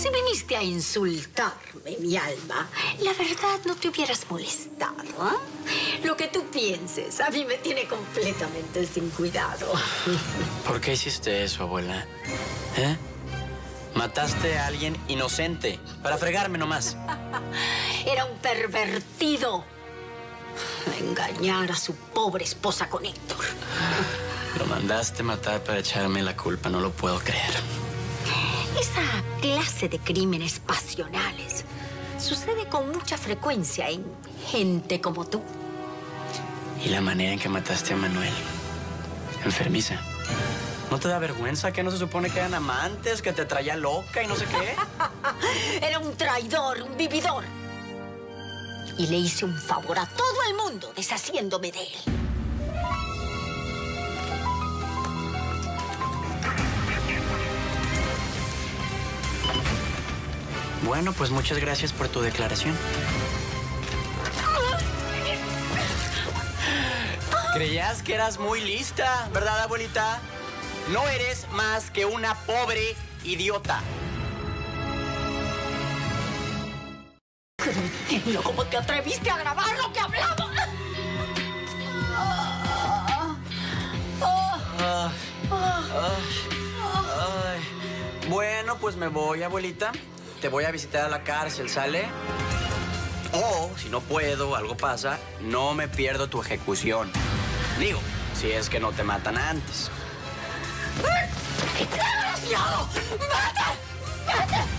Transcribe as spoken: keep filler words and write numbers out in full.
Si viniste a insultarme, mi alma, la verdad no te hubieras molestado, ¿eh? Lo que tú pienses a mí me tiene completamente sin cuidado. ¿Por qué hiciste eso, abuela? ¿Eh? Mataste a alguien inocente para fregarme nomás. Era un pervertido. Engañar a su pobre esposa con Héctor. Lo mandaste matar para echarme la culpa, no lo puedo creer. Esa clase de crímenes pasionales sucede con mucha frecuencia en gente como tú. Y la manera en que mataste a Manuel. Enfermiza. ¿No te da vergüenza que no se supone que eran amantes, que te traía loca y no sé qué? Era un traidor, un vividor. Y le hice un favor a todo el mundo deshaciéndome de él. Bueno, pues muchas gracias por tu declaración. Creías que eras muy lista, ¿verdad, abuelita? No eres más que una pobre idiota. Cretino, ¿cómo te atreviste a grabar lo que hablaba? Ah, ah, ay. Bueno, pues me voy, abuelita. Te voy a visitar a la cárcel, ¿sale? O, si no puedo, algo pasa, no me pierdo tu ejecución. Digo, si es que no te matan antes. ¡Desgraciado! ¡Vete! ¡Vete!